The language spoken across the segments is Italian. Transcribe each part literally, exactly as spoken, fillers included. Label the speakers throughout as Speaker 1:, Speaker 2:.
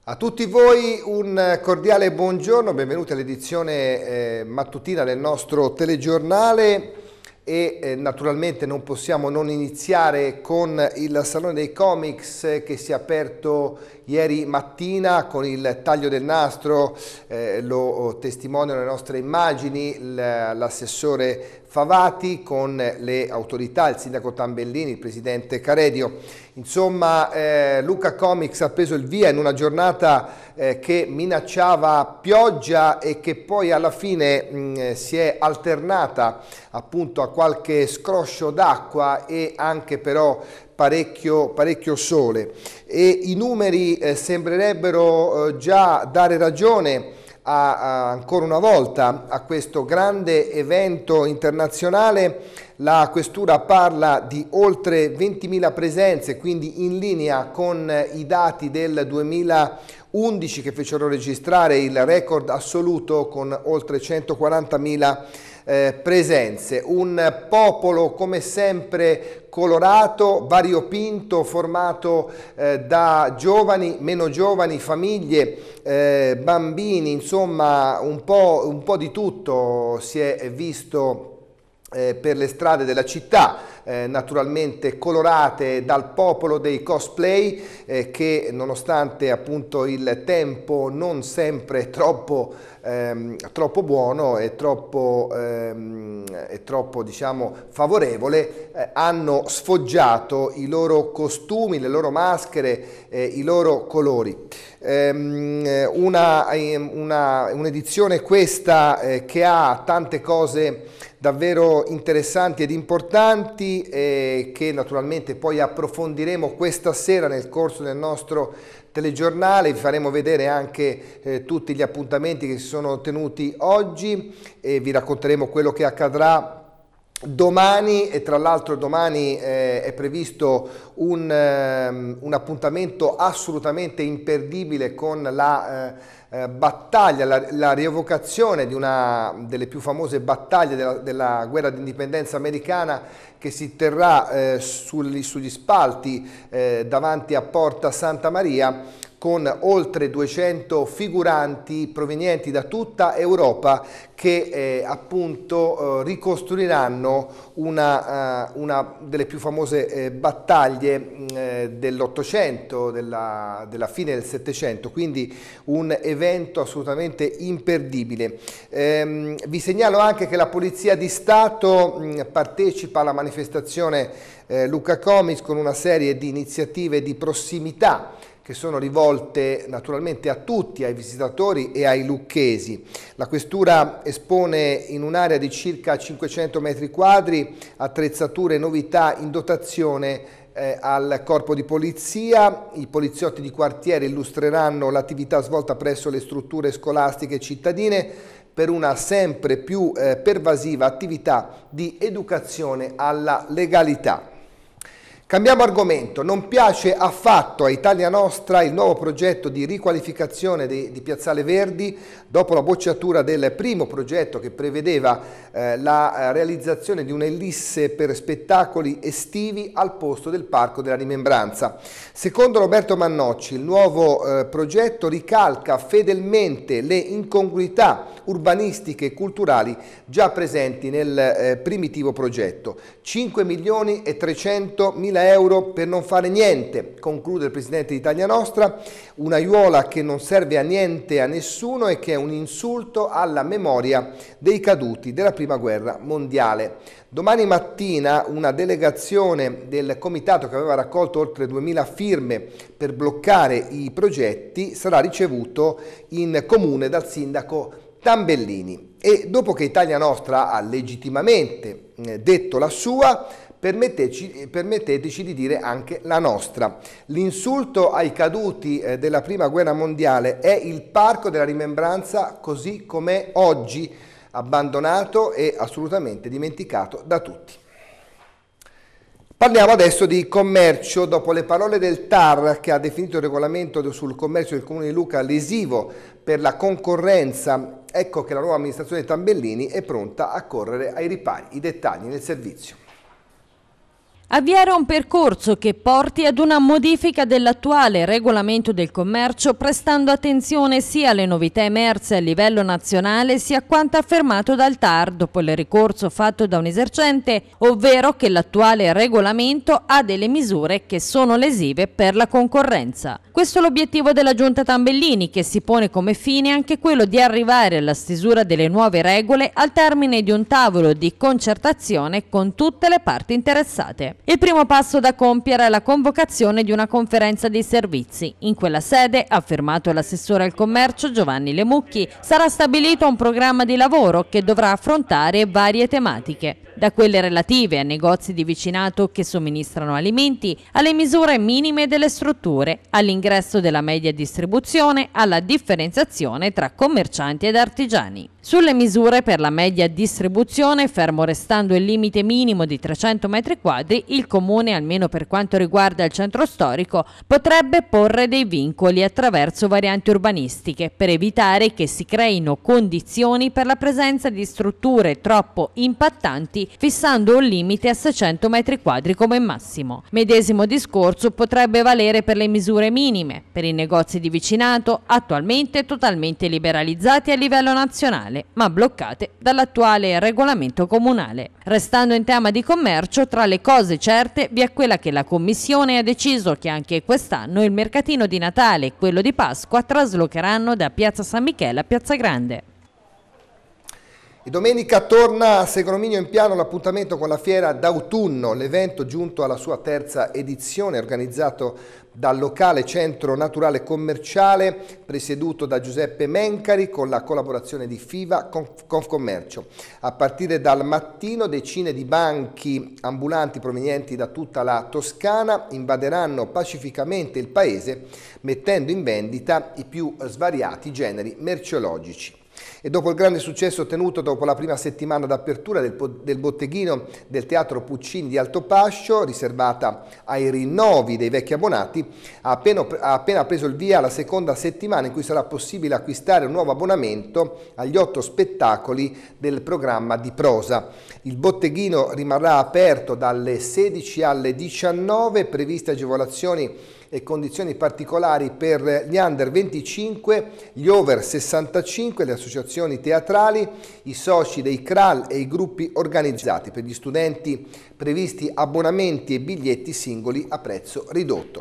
Speaker 1: A tutti voi un cordiale buongiorno, benvenuti all'edizione eh, mattutina del nostro telegiornale e eh, naturalmente non possiamo non iniziare con il Salone dei Comics che si è aperto ieri mattina con il taglio del nastro, eh, lo testimoniano le nostre immagini, l'assessore Favati con le autorità, il sindaco Tambellini, il presidente Caredio. Insomma, eh, Lucca Comics ha preso il via in una giornata eh, che minacciava pioggia e che poi alla fine mh, si è alternata appunto a qualche scroscio d'acqua e anche però parecchio, parecchio sole. E i numeri eh, sembrerebbero eh, già dare ragione A, a, ancora una volta a questo grande evento internazionale. La questura parla di oltre ventimila presenze, quindi in linea con i dati del duemilaundici che fecero registrare il record assoluto con oltre centoquarantamila eh, presenze. Un popolo come sempre colorato, variopinto, formato eh, da giovani, meno giovani, famiglie, eh, bambini, insomma un po', un po' di tutto si è visto eh, per le strade della città, eh, naturalmente colorate dal popolo dei cosplay eh, che nonostante appunto il tempo non sempre troppo Ehm, troppo buono e troppo, ehm, e troppo diciamo favorevole, eh, hanno sfoggiato i loro costumi, le loro maschere, eh, i loro colori. Ehm, una, una, un'edizione questa eh, che ha tante cose davvero interessanti ed importanti e che naturalmente poi approfondiremo questa sera nel corso del nostro telegiornale. Vi faremo vedere anche eh, tutti gli appuntamenti che si sono tenuti oggi e vi racconteremo quello che accadrà domani. E tra l'altro domani eh, è previsto un, um, un appuntamento assolutamente imperdibile con la eh, eh, battaglia, la, la rievocazione di una delle più famose battaglie della, della guerra d'indipendenza americana che si terrà eh, sugli, sugli spalti eh, davanti a Porta Santa Maria, con oltre duecento figuranti provenienti da tutta Europa che eh, appunto eh, ricostruiranno una, uh, una delle più famose eh, battaglie eh, dell'Ottocento, della, della fine del Settecento, quindi un evento assolutamente imperdibile. Ehm, vi segnalo anche che la Polizia di Stato mh, partecipa alla manifestazione eh, Lucca Comics con una serie di iniziative di prossimità che sono rivolte naturalmente a tutti, ai visitatori e ai lucchesi. La questura espone in un'area di circa cinquecento metri quadri attrezzature e novità in dotazione eh, al corpo di polizia. I poliziotti di quartiere illustreranno l'attività svolta presso le strutture scolastiche cittadine per una sempre più eh, pervasiva attività di educazione alla legalità. Cambiamo argomento, non piace affatto a Italia Nostra il nuovo progetto di riqualificazione di, di Piazzale Verdi dopo la bocciatura del primo progetto che prevedeva eh, la realizzazione di un'ellisse per spettacoli estivi al posto del Parco della Rimembranza. Secondo Roberto Mannocci il nuovo eh, progetto ricalca fedelmente le incongruità urbanistiche e culturali già presenti nel eh, primitivo progetto. cinque milioni e trecentomila euro per non fare niente, conclude il presidente di Italia Nostra, un'aiuola che non serve a niente a nessuno e che è un insulto alla memoria dei caduti della prima guerra mondiale. Domani mattina una delegazione del comitato che aveva raccolto oltre duemila firme per bloccare i progetti sarà ricevuto in comune dal sindaco Tambellini. E dopo che Italia Nostra ha legittimamente eh, detto la sua, Permetteteci, permetteteci di dire anche la nostra. L'insulto ai caduti eh, della prima guerra mondiale è il Parco della Rimembranza così com'è oggi, abbandonato e assolutamente dimenticato da tutti. Parliamo adesso di commercio. Dopo le parole del T A R che ha definito il regolamento sul commercio del Comune di Lucca lesivo per la concorrenza, ecco che la nuova amministrazione Tambellini è pronta a correre ai ripari. I dettagli nel servizio.
Speaker 2: Avviare un percorso che porti ad una modifica dell'attuale regolamento del commercio, prestando attenzione sia alle novità emerse a livello nazionale sia a quanto affermato dal T A R dopo il ricorso fatto da un esercente, ovvero che l'attuale regolamento ha delle misure che sono lesive per la concorrenza. Questo è l'obiettivo della Giunta Tambellini, che si pone come fine anche quello di arrivare alla stesura delle nuove regole al termine di un tavolo di concertazione con tutte le parti interessate. Il primo passo da compiere è la convocazione di una conferenza dei servizi. In quella sede, ha affermato l'assessore al commercio Giovanni Lemucchi, sarà stabilito un programma di lavoro che dovrà affrontare varie tematiche, da quelle relative a negozi di vicinato che somministrano alimenti, alle misure minime delle strutture, all'ingresso della media distribuzione, alla differenziazione tra commercianti ed artigiani. Sulle misure per la media distribuzione, fermo restando il limite minimo di trecento metri quadri, il Comune, almeno per quanto riguarda il centro storico, potrebbe porre dei vincoli attraverso varianti urbanistiche per evitare che si creino condizioni per la presenza di strutture troppo impattanti, fissando un limite a seicento metri quadri come massimo. Medesimo discorso potrebbe valere per le misure minime, per i negozi di vicinato, attualmente totalmente liberalizzati a livello nazionale, ma bloccate dall'attuale regolamento comunale. Restando in tema di commercio, tra le cose certe vi è quella che la Commissione ha deciso che anche quest'anno il mercatino di Natale e quello di Pasqua traslocheranno da Piazza San Michele a Piazza Grande.
Speaker 1: E domenica torna a Segonomigno in Piano l'appuntamento con la Fiera d'autunno, l'evento giunto alla sua terza edizione organizzato dal locale Centro Naturale Commerciale presieduto da Giuseppe Mencari con la collaborazione di FIVA Confcommercio. A partire dal mattino decine di banchi ambulanti provenienti da tutta la Toscana invaderanno pacificamente il paese mettendo in vendita i più svariati generi merceologici. E dopo il grande successo ottenuto dopo la prima settimana d'apertura del, del botteghino del Teatro Puccini di Altopascio, riservata ai rinnovi dei vecchi abbonati, ha appena, ha appena preso il via la seconda settimana in cui sarà possibile acquistare un nuovo abbonamento agli otto spettacoli del programma di prosa. Il botteghino rimarrà aperto dalle sedici alle diciannove, previste agevolazioni e condizioni particolari per gli under venticinque, gli over sessantacinque, le associazioni teatrali, i soci dei C R A L e i gruppi organizzati. Per gli studenti previsti abbonamenti e biglietti singoli a prezzo ridotto.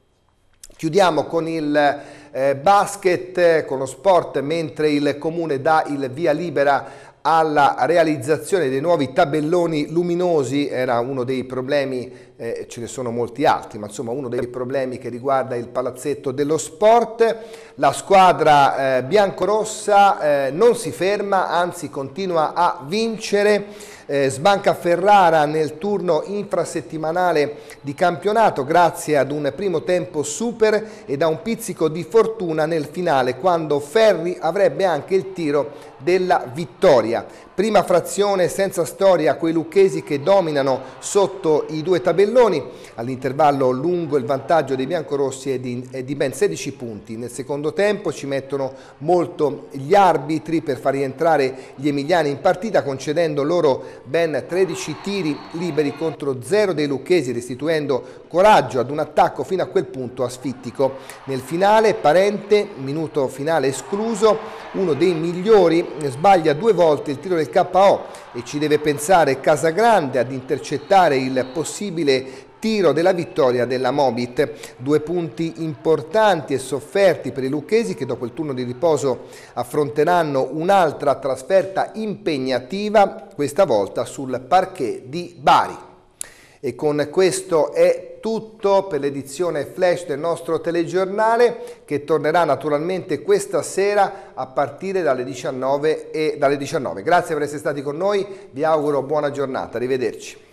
Speaker 1: Chiudiamo con il eh, basket, eh, con lo sport, mentre il Comune dà il via libera alla realizzazione dei nuovi tabelloni luminosi. Era uno dei problemi, eh, ce ne sono molti altri, ma insomma uno dei problemi che riguarda il palazzetto dello sport. La squadra eh, biancorossa eh, non si ferma, anzi continua a vincere. Eh, sbanca Ferrara nel turno infrasettimanale di campionato grazie ad un primo tempo super e da un pizzico di fortuna nel finale, quando Ferri avrebbe anche il tiro della vittoria. Prima frazione senza storia, quei lucchesi che dominano sotto i due tabelloni. All'intervallo lungo il vantaggio dei biancorossi è di, è di ben sedici punti. Nel secondo tempo ci mettono molto gli arbitri per far rientrare gli emiliani in partita, concedendo loro ben tredici tiri liberi contro zero dei lucchesi, restituendo coraggio ad un attacco fino a quel punto asfittico. Nel finale Parente, minuto finale escluso, uno dei migliori, sbaglia due volte il tiro del K O e ci deve pensare Casagrande ad intercettare il possibile tiro della vittoria della Mobit. Due punti importanti e sofferti per i lucchesi, che dopo il turno di riposo affronteranno un'altra trasferta impegnativa, questa volta sul parquet di Bari. E con questo è tutto per l'edizione flash del nostro telegiornale, che tornerà naturalmente questa sera a partire dalle diciannove. E dalle diciannove. Grazie per essere stati con noi, vi auguro buona giornata, arrivederci.